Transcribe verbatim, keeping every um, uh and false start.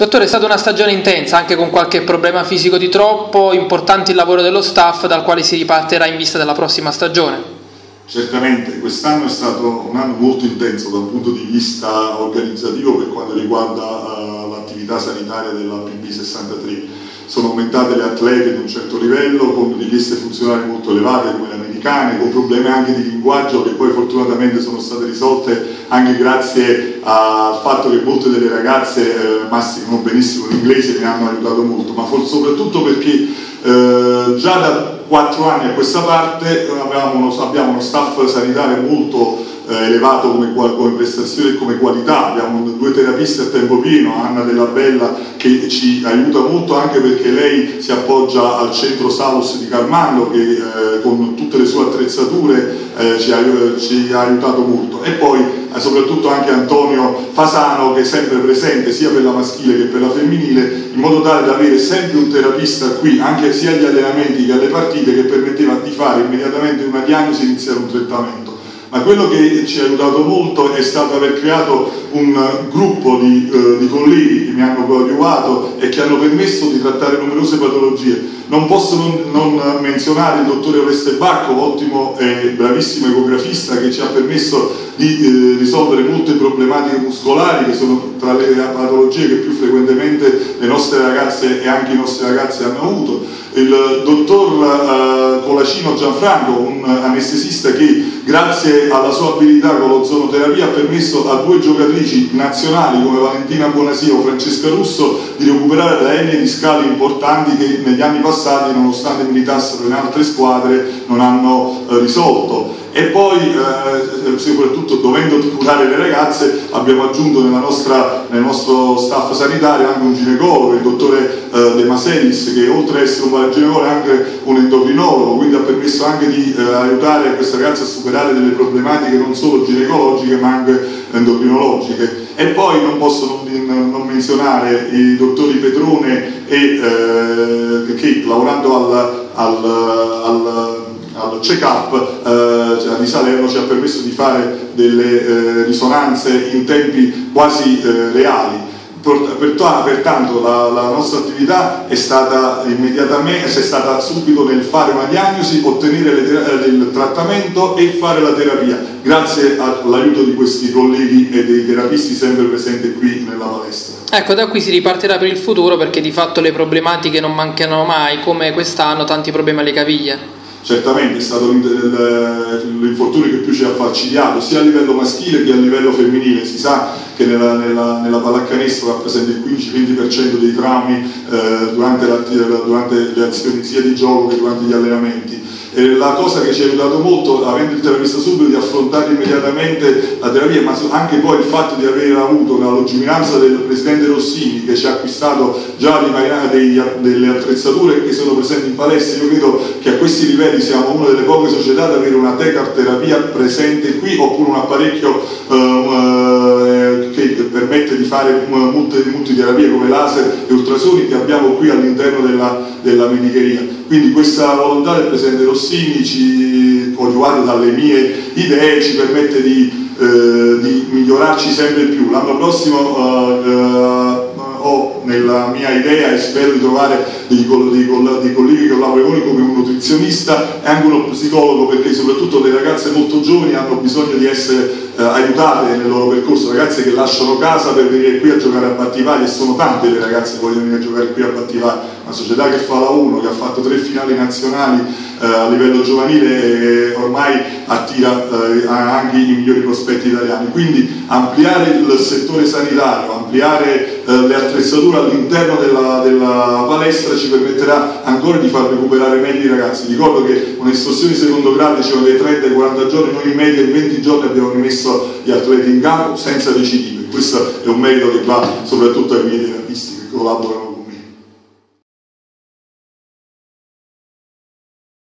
Dottore, è stata una stagione intensa, anche con qualche problema fisico di troppo, importante il lavoro dello staff dal quale si ripartirà in vista della prossima stagione. Certamente, quest'anno è stato un anno molto intenso dal punto di vista organizzativo per quanto riguarda uh, l'attività sanitaria della P B sessantatré. Sono aumentate le atlete di un certo livello, con richieste funzionali molto elevate come le americane, con problemi anche di linguaggio che poi fortunatamente sono state risolte anche grazie al fatto che molte delle ragazze eh, masticano benissimo l'inglese e mi hanno aiutato molto, ma soprattutto perché eh, già da quattro anni a questa parte abbiamo uno, abbiamo uno staff sanitario molto eh, elevato come, come prestazione e come qualità. Abbiamo due terapiste a tempo pieno, Anna Della Bella, che ci aiuta molto anche perché lei si appoggia al centro Salus di Carmando che eh, con tutte le sue attrezzature eh, ci, ha, ci ha aiutato molto, e poi eh, soprattutto anche Antonio Fasano, che è sempre presente sia per la maschile che per la femminile, in modo tale da avere sempre un terapista qui anche sia agli allenamenti che alle partite, che permetteva di fare immediatamente una diagnosi e iniziare un trattamento. Ma quello che ci ha aiutato molto è stato aver creato un gruppo di, eh, di colleghi che mi hanno coadiuvato e che hanno permesso di trattare numerose patologie. Non posso non, non menzionare il dottore Oreste Bacco, ottimo e bravissimo ecografista, che ci ha permesso di eh, risolvere molte problematiche muscolari, che sono tra le patologie che più frequentemente le nostre ragazze e anche i nostri ragazzi hanno avuto. Il dottor eh, Colacino Gianfranco, un anestesista che grazie alla sua abilità con l'ozonoterapia ha permesso a due giocatrici nazionali come Valentina Bonasia o Francesca Russo di recuperare da enne discali importanti che negli anni passati, nonostante militassero in altre squadre, non hanno eh, risolto. E poi eh, soprattutto dovendo curare le ragazze abbiamo aggiunto nella nostra, nel nostro staff sanitario anche un ginecologo, il dottore eh, De Maselis, che oltre ad essere un ginecologo è anche un endocrinologo, quindi ha permesso anche di eh, aiutare queste ragazze a superare delle problematiche non solo ginecologiche ma anche endocrinologiche. E poi non posso non, non menzionare i dottori Petrone e, eh, che lavorando al, al, al al check-up eh, di Salerno ci ha permesso di fare delle eh, risonanze in tempi quasi eh, reali. Pertanto la, la nostra attività è stata immediatamente, è stata subito nel fare una diagnosi, ottenere le, il trattamento e fare la terapia, grazie all'aiuto di questi colleghi e dei terapisti sempre presenti qui nella palestra. Ecco, da qui si ripartirà per il futuro, perché di fatto le problematiche non mancano mai, come quest'anno tanti problemi alle caviglie. Certamente è stato l'infortunio che più ci ha falcidiato sia a livello maschile che a livello femminile. Si sa che nella, nella, nella pallacanestro rappresenta il quindici venti per cento dei traumi eh, durante, la, durante le azioni sia di gioco che durante gli allenamenti. E la cosa che ci ha aiutato molto, avendo il terapista subito, di affrontare immediatamente la terapia, ma anche poi il fatto di aver avuto la lungimiranza del presidente Rossini, che ci ha acquistato già dei, delle attrezzature che sono presenti in palestra. Io credo che a questi livelli siamo una delle poche società ad avere una Tecar terapia presente qui, oppure un apparecchio eh, che permette di fare molte multiterapie come laser e ultrasoni che abbiamo qui all'interno della, della medicheria. Quindi questa volontà del presidente Rossini, ci, coadiuvato dalle mie idee, ci permette di, eh, di migliorarci sempre più. L'anno prossimo eh, eh, ho nella mia idea, e spero di trovare dei, dei, dei colleghi che collaborano con me, come un nutrizionista e anche uno psicologo, perché soprattutto le ragazze molto giovani hanno bisogno di essere eh, aiutate nel loro percorso, ragazze che lasciano casa per venire qui a giocare a Battivari, e sono tante le ragazze che vogliono venire a giocare qui a Battivari, una società che fa la uno, che ha fatto tre finali nazionali eh, a livello giovanile e ormai attira eh, anche i migliori prospetti italiani. Quindi ampliare il settore sanitario, ampliare eh, le attrezzature all'interno della, della palestra ci permetterà ancora di far recuperare meglio i ragazzi. Ricordo che un'estorsione di secondo grado ci vuole dai trenta ai quaranta giorni, noi in media in venti giorni abbiamo rimesso gli atleti in campo senza recidive. Questo è un merito che va soprattutto ai miei terapisti che collaborano